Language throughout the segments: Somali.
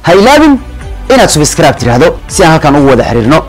haylaabin inaad subscribe tiraahdo si aan halkan ugu wada xiriirno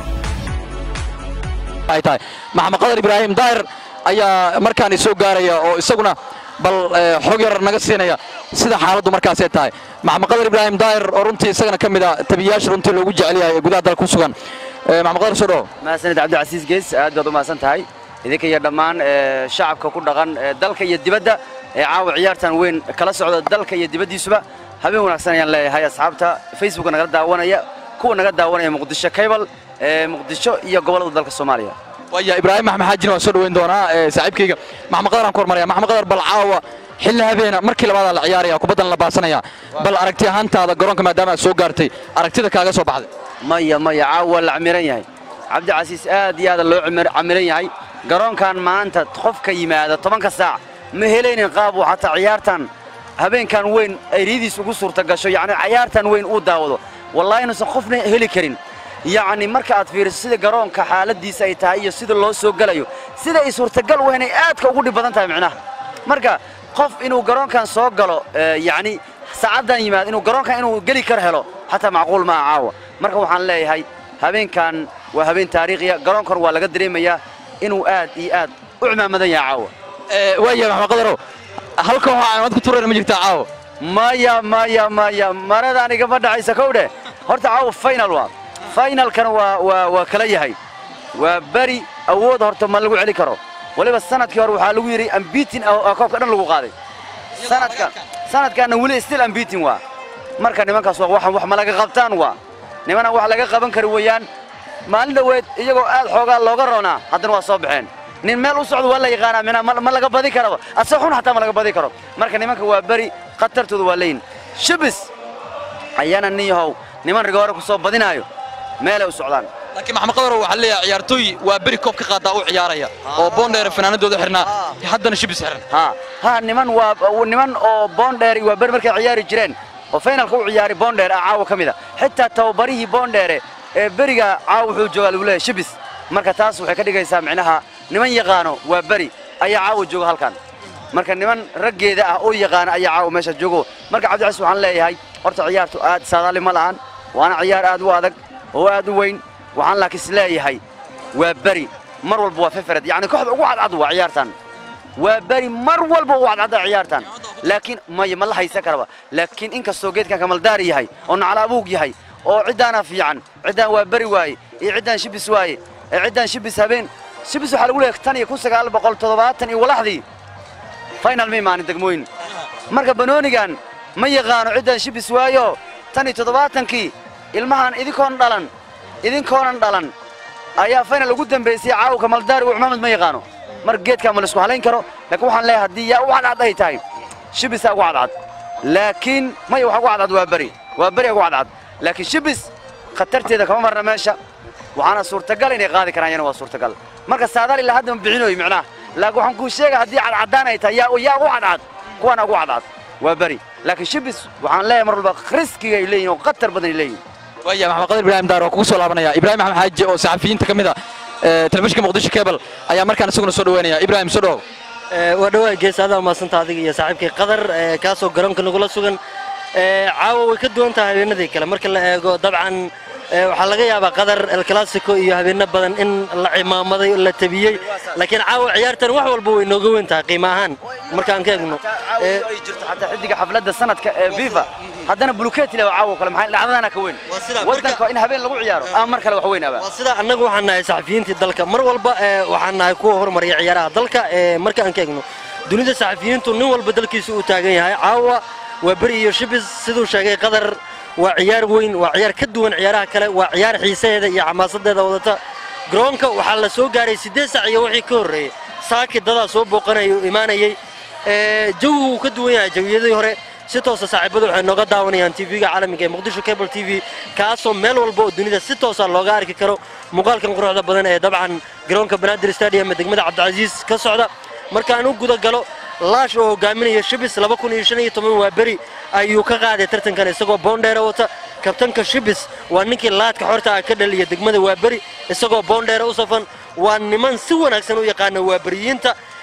ay tahay maxamed qadar ibraahim daahir ayaa markaan soo gaaraya oo isaguna bal xog yar naga siinaya sida xaaladdu markaas ay tahay maxamed qadar ibraahim daahir oo runtii isagana kamid ah tabiyaasha runtii loogu jecel yahay gudaha dalka ku sugan maxamed qadar soo maasanid cabdicasiis gees aad baad u maasan tahay idinka iyo dhammaan shacabka ku dhaqan dalka iyo dibadda caawa ciyaartan weyn kala socda dalka iyo dibaddiisuba habeen wanaagsan ayaan leeyahay asxaabta Facebook naga daawanaya kuwa naga daawanaya muqdisho cable muqdisho iyo gobolada dalka Soomaaliya waya ibraahim maxamed xaajin waa soo dhaweyn doonaa saaxiibkayga maxamed qadar aan ku hormaraya maxamed qadar bal caawa xilli habeena markii labaad la ciyaaraya kubadan la baasanaya bal aragti ahaantaada garoonka maadaama aad soo gaartay aragtida kaaga soo baxday maya caawa la camiran yahay cabdicasiis aad iyo aad loo camiran yahay garoonkan maanta qofka yimaada 10 saac ma helaynin qaab uu xataa ciyaartan habeenkan weyn ay riidis ugu suurta gasho yaani ciyaartan weyn uu daawado wallahi inuu qofna heli karin yaani marka aad fiiriso sida garoonka xaaladiisa ay tahay iyo sida loo soo galayo sida ay suurta gal weyn ay aad ka ugu dhib badan tahay macnaha marka qof inuu garoonkan soo galo yaani saacadan yimaad inuu garoonkan inuu gali kar helo hatta macquul ma caawa marka waxaan leeyahay habeenkan waa habeen taariikhiya garoonkan waa laga dareemayaa inuu aad iyo aad u cimaamadan yahay caawa waya maxamed qadaro halka waxa aan ku tuurayna ma jirta caawa maya marada aniga ma dhacaysa kowdhe horta caawa final kan waa kala yahay waa bari awood horta ma lagu celi karo waliba sanadkii hore waxa lagu yiri unbeaten koobka dhan lagu qaaday sanadkan wali still unbeaten waa marka nimankaas wax ma laga qabtaan waa nimana wax laga qaban karo weeyaan maalin dhaweed iyagoo aad xoogaa looga roonaa haddana waa soo baxeen nin meel u socdo waa la yaqaanaa mina ma laga badi karo asaxun hatta ma laga badi karo marka nimanka waa bari qatartoodu waa leyn shibis ayana niyahow niman rigoore ku soo badinaayo meel ay u socdaan laakiin maxamed qadar waxa leeyahay ciyaartooy waa bari koob ka qaada u ciyaaraya oo Bondheer fanaanadooda xirnaa haddana shibis xiran niman oo Bondheer waa bari markay ciyaari jireen oo finalka u ciyaari Bondheer caawa kamida xitaa tababarihii Bondheer bariga caawa wuxuu joogaa lagu leeyahay shibis marka taas waxay ka dhigaysaa macnaha niman yaqaano waa bari ayaa caawa jooga halkan marka niman raggeeda ah oo yaqaan ayaa caawa meesha joogo marka cabdicasiis waxaan leeyahay horta ciyaartu aad saadaali ma lahan waana ciyaar aad u adag oo aad u weyn waxaan laakiin isleeyahay waa bari mar walba waa fafarid yaani kooxda ugu cadcad waa ciyaartan waa bari mar walba ugu cadcad ciyaartan laakiin ma la haysan karaba laakiin in kastoo geedkan kamal daar yahay oo naclaabuug yahay oo cidaana fiican cidaan waa bari waaye iyo cidaan shibis waaye cidaan shibis habeen shibis waxa lagu leeyahay tan iyo 1970 iyo walaxdii final ma imaan degmooyin marka banoonigan ma yaqaano cidaan shibis waayo tan iyo 70kii ilmahan idinkoonan dhalan ayaa final ugu dambeysay caawa kamal daar iyo maxamed ma yaqaano mar geedka ma la isku haleyn karo laakiin waxaan leeyahay hadii yaa u cadcad ay tahay shibis ugu cadcad laakiin ma waxa ugu cadcad waa bari ugu cadcad laakiin shibis khatarteeda kama marna meesha waxaana suurtagal inay qaadi karaan yana waa suurtagal marka saadaal ilaa hadda ma bixinooy macnaha laakiin waxaan ku sheegay hadii cadcadaan ay tahay yaa ugu cadcad kuwana ugu cadcad waa bari laakiin shibis waxaan leeyahay mar walba riskiga ay leeyihiin oo qatar badan ay leeyihiin waya maxamed qadar ibraahim daar oo kugu soo laabanaya ibraahim maxamed xaaji oo saxafiyiinta kamid ah telefishinka muqdisho cable ayaa markaan isaguna soo dhaweynaya ibraahim soo dhaw waa dhawaad geesada maasanta adiga iyo saaxiibkay qadar ka soo garoonka nagula sugan caawa way ka duwan tahay habeenadii kale marka la eego dabcan waxa laga yaabaa qadar El Clasico iyo habeena badan in la cimaamaday la tabiyay laakiin caawa ciyaartan wax walba way nooga weyn tahay qiimo ahaan marka aan ka eegno ay jirto xataa xidiga xafladda sanadka FIFA haddana bulukeeti la caawa kale maxay dhacdana ka weyn wadanka in habeen lagu ciyaaro mar kale wax weyn aba waa sida annagu waxaan nahay saxafiyiinta dalka mar walba waxaan nahay kuwa horumariya ciyaaraha dalka marka aan ka eegno dunida saxafiyiintu nin walba dalkiisa uu taagan yahay caawa waa bari iyo shibis sidoo sheegay qadar waa ciyaar weyn waa ciyaar ka duwan ciyaaraha kale waa ciyaar xiisadeeda iyo xamaasadeeda wadata garoonka waxa la soo gaaray 8 saac iyo wixii ka horeeyay saaki dada soo booqanayo imaanayay jawigu ka duwan yahay jawiyadii hore si toos ah saaxiibadu waxay nooga daawanayaan TV-ga caalamiga ee Muqdisho Cable TV kaasoo meel walba oo dunida si toos ah looga arki karo muuqaalkan quruxda badan ee dabcan garoonka Banaadir Stadium ee degmada Cabdicasiis ka socda markaan u guda galo laash oo hogaaminaya shibis 2015 waa bari ayuu ka qaaday tartankan isagoo Bondheer wata kabtanka shibis waa ninkii laadka xorta ka dhaliya degmada waa bari isagoo Bondheer u safan waa niman si wanaagsan u yaqaan waa bariyiinta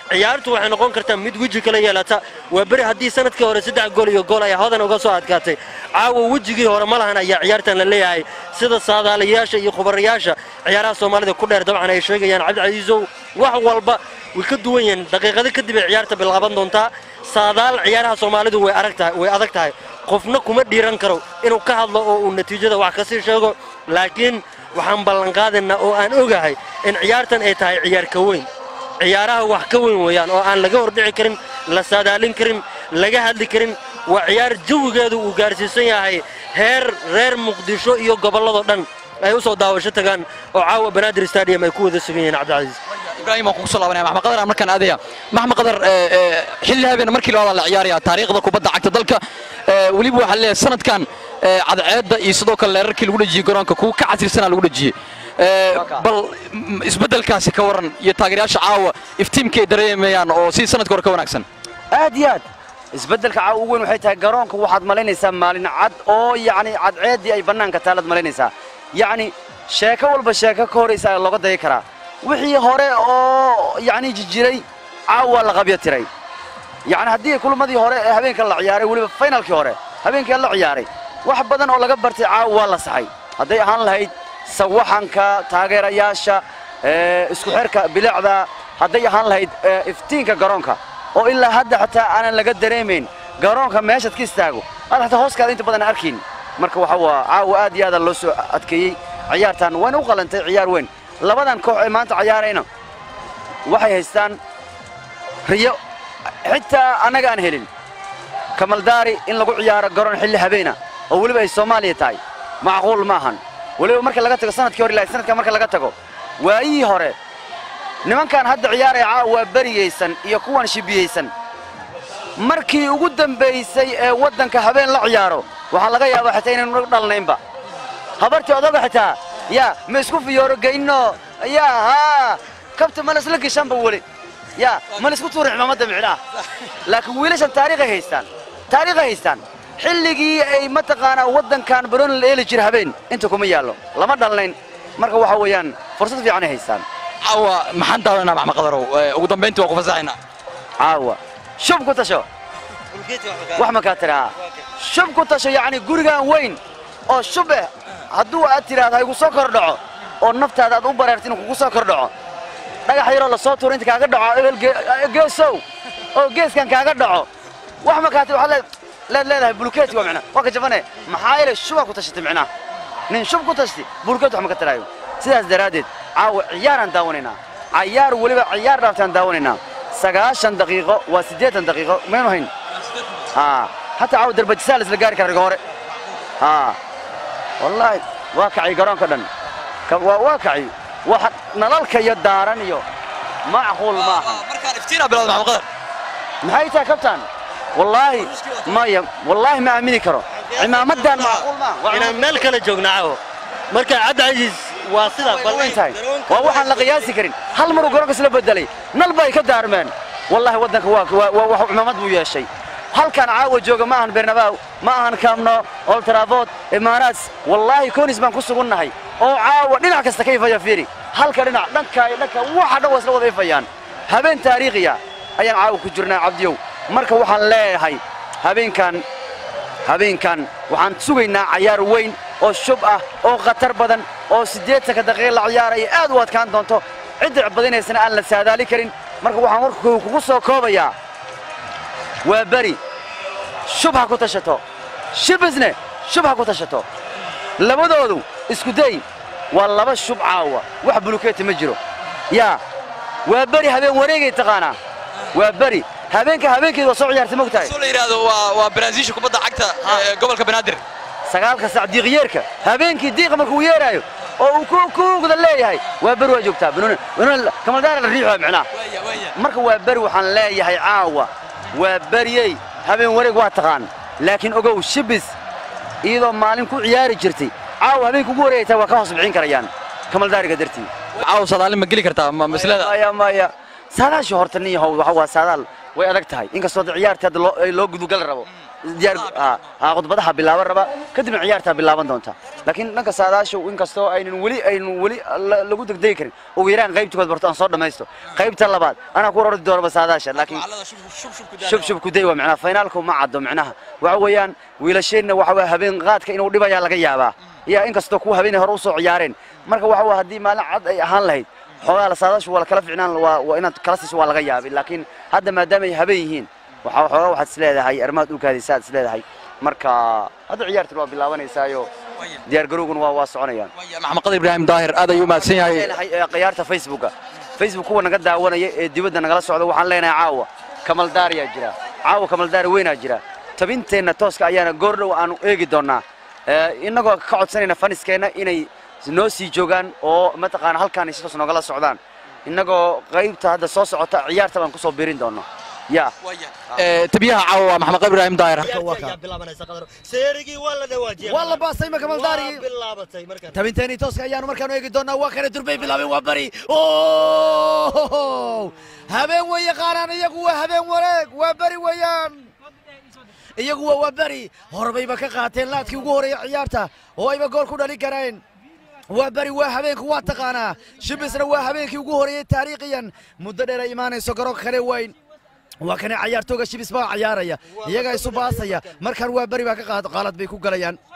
ciyaartu waxay noqon kartaa mid weji kala yeelata waa bari haddii sanadkii hore 3 gool iyo gool ay hodan uga soo adkaatay caawa wejigii hore ma lahan ayaa ciyaartan la leeyahay sida saadaalayaasha iyo khubarayaasha ciyaaraha Soomaalida ku dheer dabcan ay sheegayaan Cabdi wax walba way ka duwan yihiin daqiiqado kadib ciyaarta bilaaban doontaa saadaal ciyaaraha Soomaalidu way adag tahay qofna kuma dhiiran karo inuu ka hadlo oo uu natiijada wax ka sii sheego laakiin waxaan ballan qaadaynaa oo aan ogahay in ciyaartan ay tahay ciyaar ka weyn ciyaaraha wax ka weyn weeyaan oo aan laga hordhici karin la saadaalin karin laga hadli karin waa ciyaar jawigeedu uu gaarsiisan yahay heer reer Muqdisho iyo gobolada dhan ay u soo daawasho tagaan oo caawa Banaadir Stadium ay ku wada sugan yihiin Cabdi إبراهيم أخوك صلى الله عليه وسلم قدر أمريكان أذية مهما قدر حلها بين مركي لهذا العيار تاريخ ذا كوبدا عكت ذلك وليبو حل سنة كان عاد يصدق الليرك الولجي قران كوك كعشر سنة الولجي بل إسبدل كاسي كورن يتاجرياش عاوة افتيم كي دريم يعني أو سي سنة كور كون أحسن أديات إسبدل كعاوة وحيتها قران كواحد مالين يسمى عاد أو يعني عاد عادي أي بنان كتالد مالين يسا يعني شاكا والبشاكا كوريسا اللغة ذيكرا wixii hore oo yaani jijiray caawa la qabyo tiray yaani hadii kulmadii hore habeenka la ciyaaray waliba finalkii hore habeenka la ciyaaray wax badan oo laga bartay caawa la saxay haday ahaan lahayd sawaxanka taageerayaasha isku xirka bilicda haday ahaan lahayd iftiinka garoonka oo ilaa hadda xataa aan laga dareemeyn garoonka meeshad ka istaago aan xataa hooskaada inta badan arkin marka waxa waa caawa aad iyo aad loo soo adkeeyay ciyaartan waan u qalantay ciyaar weyn labadan koox ee maanta ciyaarayna waxay haystaan riyo xitaa anaga aan helin kamal daari in lagu ciyaaro garoon xilli habeena oo waliba ay Soomaaliya tahay macquul maahan waliba marka laga tago sanadkii hore ilaa sanadka marka laga tago waayii hore nimankan hadda ciyaaray caawa bariyaysan iyo kuwan shibiyaysan markii ugu dambeysay ee wadanka habeen la ciyaaro waxa laga yaabaa xitaa inaan dhalnaynba habartii odaga xitaa يا مسكو في يورجينو يا ها كابتن مالس لك شامبو ولي يا مالس كتور عمامة معنا لكن ويلش التاريخ هيستان حلقي أي متقانا ودن كان برون الليل جرهبين انتكم يالو لما دلين مركو وحويان فرصة في عنه هيستان عوا محن دارنا مع مقدرو وقدام بنتي وقف زعنا عوا شوف كنت شو وحما كاترها شوف كنت شو يعني قرقان وين أو شبه hadduu aad tiraahdo igu soo kordhaco oo naftaada aad u bareertin kugu soo kordhaco dhagax yar la soo tuuro inta kaaga dhaco geesow oo geeskan kaaga dhaco wax ma kaatay waxa leedahay bulkeeti waa macna waa ka jabane maxaa yeelay shuba ku tashatay macna nin shub ku tashtay bulkeeti wax ma ka taraayo sidaas daraadeed caawa ciyaaran daawanayna ciyaar waliba ciyaar dhaaftaan daawanayna 9 daqiiqo waa 8 daqiiqo meenu hayn hatta caawa darbajisal isla gaari kara hore والله واقعي قران كدن واقعي واحد نلالك يا دارن يو معقول معها مركان افتينا بلاد محمد قدر نهايتها كابتن والله ما امني كرو عمامدان معقول ما انا ملك لا جوجناعو marka cad ajiis waa sida balweyntahay waa waxaan la qiyaasi karin hal mar garoonka isla bedelay nalba ay ka daarmeen wallahi wadanka waa wax cimaamad buu yeeshay halkan caawa jooga ma ahan Bernabeu ma ahan Camp Nou Old Trafford Emirates wallahi koonis baan ku sugunnahay oo caawa dhinac kasta ka ifaya fiiri halka dhinac dhanka waxa dhan wasla wada ifayaan habeen taariikhiya ayaan caawa ku jirnaa Cabdiyow marka waxaan leeyahay habeenkan waxaan sugaynaa ciyaar weyn oo shub ah oo khatar badan oo 8 daqiiqo la ciyaaray aad u adkaan doonto cid badinaysana aan la saadaali karin marka waxaan warku kugu soo koobayaa وبري شبهة كتشتو شبزنة شبهة كتشتو لبدودو اسكودي والله بس شب عاوة واحد بلوكيت مجرو يا وبري هبين وريقي تقانا وبري هبينك وصوع يارت مقتاي سولي هذا وبرازيل كبدا عقتا قبل كبنادر سقالك ساعة دي غيرك هبينك ديق مركو يرايو او كو قد ليهي وبري وجوبتا بنون كما دار الريح معناه مركو وبري وحن ليهي عاوة وبريي habeen wareeg waa taqaan laakiin ogow shibis iyadoo maalin ku ciyaari jirtay caaw habeen kugu wareegtay waa ka hoos bixin karayaan kamal daariga dartii caaw sadaalin ma geli kartaa maslada maya saadaasha horta niyahow waxa waa saadaal way adag tahay inkastoo ciyaarta loo gudugal rabo diyaar khudbadaha bilaaban raba kadibna ciyaarta bilaaban doonta laakiin dhanka saadaashu inkastoo aynu weli lagu degdegi karin ugu yaraan qaybtood barto aan soo dhamaysto qaybta labaad ana ku ordi doonaba saadaasha laakiin shub ku day waa macnaha finaalku ma caddo macnaha waxa weeyaan wiilasheenna waxa waa habeen qaadka inuu dhibaya laga yaabaa ya inkastoo ku habeen hore u soo ciyaareen marka waxa waa hadii maalin cad ay ahaan lahayd xogaa la saadaashu wala kala ficnaan waa inaad kala siiso waa laga yaabay laakiin hadda maadaama ay habeen yihiin waxaad isleedahay armaad u kaadisaad isleedahay marka hadda ciyaartu waa bilaabanaysaa diyaar garowguna waa soconayaan maxamed qadir ibraahim daahir aad ayuu mahadsan yahay ciyaarta facebook kuwa naga daawanaya ee dibadda nagala socda waxaan leenahay caawa kamaldaariyaa jira caawa kamaldaari weynaa jira tabinteenna tooska ayaana goordhow aanu eegi doonaa innagoo ka codsanayna faniskeenna inay noo sii joogaan oo mataqaana halkaan si toos nogala socdaan innagoo qaybta hadda soo socota ciyaarta baan kusoo biirin doonno يا تبيها عوا محمد قبر إبراهيم داير سيرجي ولا دواجي والله باصي ما كمان داري تبين تاني توسك أيانو مركانو يجي دونا وكان تربي بلابي وبري أوه هبين ويا قارن يجوا هبين ورق وبري ويان يجوا وبري هربي بك قاتل لا تيجوا عيارته هو يبقى جول كنا لكرين وبري وهبين كوا تقانا شبسنا وهبين كيجوا هري تاريخيا مدرر إيمان سكروك خلي وين وكان عيارتوغا شبس با عياريا iyaga isu baasaya markan waa bari baa ka qaad qalad bay ku galayaan